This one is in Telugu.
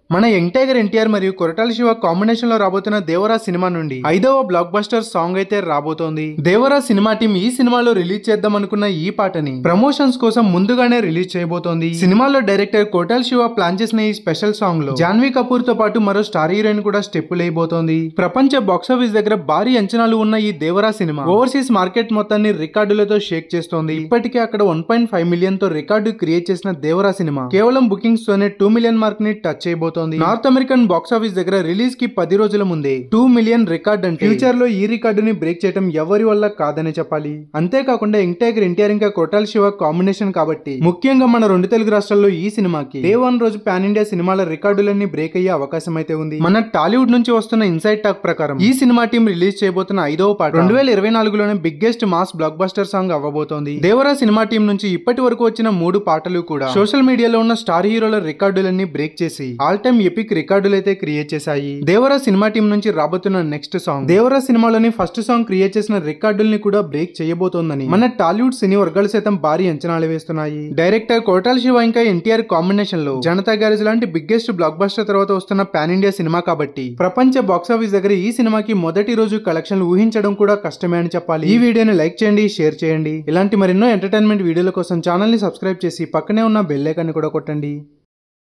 మన యంగ్ టైగర్ ఎన్టీఆర్ మరియు కొరటాల శివ కాంబినేషన్ లో రాబోతున్న దేవరా సినిమా నుండి 5వ బ్లాక్ బస్టర్ సాంగ్ అయితే రాబోతోంది. దేవరా సినిమా టీం ఈ సినిమాలో రిలీజ్ చేద్దాం అనుకున్న ఈ పాటని ప్రమోషన్స్ కోసం ముందుగానే రిలీజ్ చేయబోతోంది. సినిమాలో డైరెక్టర్ కొరటాల శివ ప్లాన్ చేసిన ఈ స్పెషల్ సాంగ్ లో జాన్వీ కపూర్ తో పాటు మరో స్టార్ హీరోయిన్ కూడా స్టెప్పులు వేయబోతోంది. ప్రపంచ బాక్సాఫీస్ దగ్గర భారీ అంచనాలు ఉన్న ఈ దేవరా సినిమా ఓవర్సీస్ మార్కెట్ మొత్తాన్ని రికార్డులతో షేక్ చేస్తోంది. ఇప్పటికే అక్కడ 1.5 మిలియన్ తో రికార్డు క్రియేట్ చేసిన దేవరా సినిమా కేవలం బుకింగ్స్ తోనే 2 మిలియన్ మార్క్ ని టచ్ చేయబోతోంది. నార్త్ అమెరికన్ బాక్సాఫీస్ దగ్గర రిలీజ్ కి 10 రోజుల ముందే 2 మిలియన్ రికార్డ్ అంటే ఫ్యూచర్ లో ఈ రికార్డుని బ్రేక్ చేయడం ఎవరి వల్ల కాదని చెప్పాలి. అంతేకాకుండా యంగ్ టైగర్ ఎన్టీఆర్ ఇంకా కొరటాల శివ కాంబినేషన్ కాబట్టి ముఖ్యంగా మన 2 తెలుగు రాష్ట్రాల్లో ఈ సినిమాకి డే 1 రోజు పాన్ ఇండియా సినిమాల రికార్డులన్నీ బ్రేక్ అయ్యే అవకాశం అయితే ఉంది. మన టాలీవుడ్ నుంచి వస్తున్న ఇన్సైడ్ టాక్ ప్రకారం ఈ సినిమా టీం రిలీజ్ చేయబోతున్న 5వ పాట 2024లోనే biggest mass blockbuster song అవ్వబోతోంది. దేవరా సినిమా టీం నుంచి ఇప్పటి వరకు వచ్చిన 3 పాటలు కూడా సోషల్ మీడియాలో ఉన్న స్టార్ హీరోల రికార్డులన్నీ బ్రేక్ చేసి ఆల్ టైమ్ ఎపిక్ రికార్డులు అయితే క్రియేట్ చేశాయి. దేవరా సినిమా టీం నుంచి రాబోతున్న నెక్స్ట్ సాంగ్ దేవరా సినిమాలోని ఫస్ట్ సాంగ్ క్రియేట్ చేసిన రికార్డుల్ని కూడా బ్రేక్ చేయబోతోందని మన టాలీవుడ్ సినీ వర్గాలు సైతం భారీ అంచనాలు వేస్తున్నాయి. డైరెక్టర్ కొరటాల శివ ఇంకా ఎన్టీఆర్ కాంబినేషన్ లో జనతా గ్యారేజ్ లాంటి బిగ్గెస్ట్ బ్లాక్ బస్టర్ తర్వాత వస్తున్న పాన్ ఇండియా సినిమా కాబట్టి ప్రపంచ బాక్సాఫీస్ దగ్గర ఈ సినిమాకి మొదటి రోజు కలెక్షన్లు ఊహించడం కూడా కష్టమే అని చెప్పాలి. ఈ వీడియోని లైక్ చేయండి, షేర్ చేయండి. ఇలాంటి మరెన్నో ఎంటర్టైన్మెంట్ వీడియోల కోసం ఛానల్ ని సబ్స్క్రైబ్ చేసి పక్కనే ఉన్న బెల్ ఐకాన్ ని కూడా కొట్టండి.